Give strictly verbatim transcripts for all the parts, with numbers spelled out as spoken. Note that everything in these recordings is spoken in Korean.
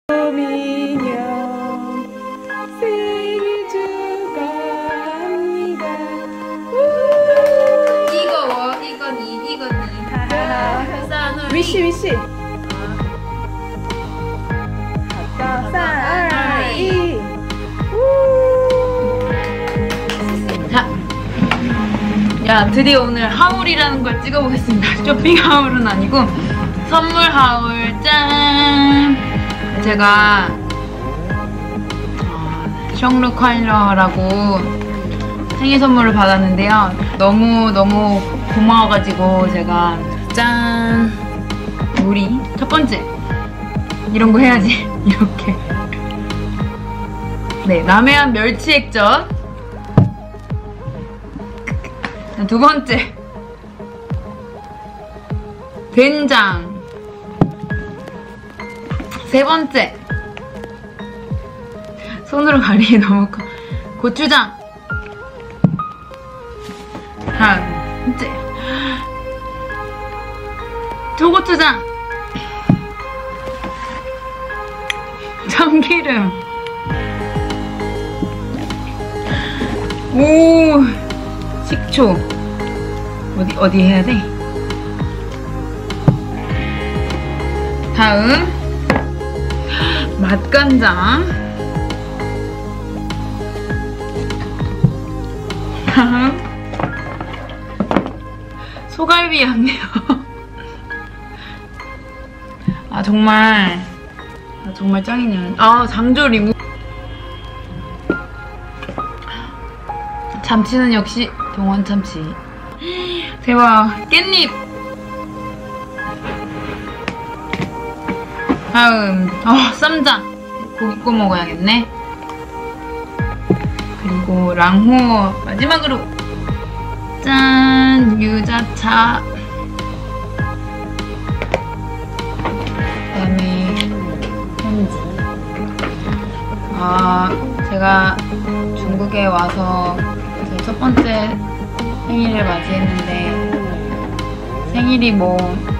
민영 생일 축하합니다. 이거 이거 니 이거 니 하하하. 위시 위시. 하나, 삼, 이. 자, 야 드디어 오늘 하울이라는 걸 찍어보겠습니다. 쇼핑 하울은 아니고 선물 하울. 짠! 제가 어, 숑루 콰일러라고 생일 선물을 받았는데요. 너무 너무 고마워가지고 제가 짠! 우리 첫 번째 이런 거 해야지. 이렇게 네, 남해안 멸치 액젓. 두 번째 된장. 세 번째 손으로 가리기 너무 커 고추장. 다음 번째 초고추장. 참기름. 오, 식초. 어디 어디 해야 돼? 다음 맛간장. 다음 소갈비였네요. 아 정말 아, 정말 짱이네요. 아 장조림. 참치는 역시 동원 참치. 대박. 깻잎. 다음 어, 쌈장. 고기 구워 먹어야겠네. 그리고 랑호. 마지막으로 짠! 유자차. 그다음에 편지. 아 제가 중국에 와서 제 첫 번째 생일을 맞이했는데 생일이 뭐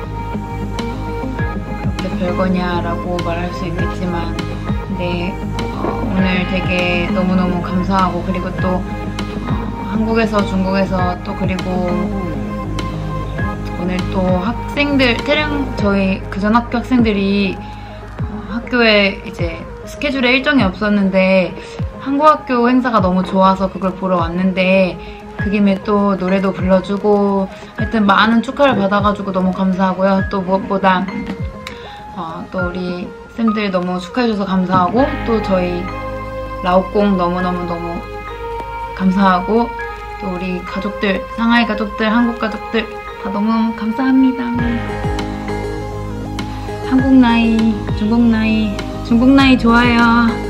그렇게 별거냐라고 말할 수 있겠지만 근데 어, 오늘 되게 너무너무 감사하고 그리고 또 어, 한국에서 중국에서 또 그리고 오늘 또 학생들 태릉 저희 그전 학교 학생들이 어, 학교에 이제 스케줄에 일정이 없었는데 한국학교 행사가 너무 좋아서 그걸 보러 왔는데 그 김에 또 노래도 불러주고 하여튼 많은 축하를 받아가지고 너무 감사하고요. 또 무엇보다 어, 또 우리 쌤들 너무 축하해줘서 감사하고 또 저희 라오공 너무너무너무 감사하고 또 우리 가족들 상하이 가족들 한국 가족들 다 너무 감사합니다. 한국 나이 중국 나이 중국 나이 좋아요.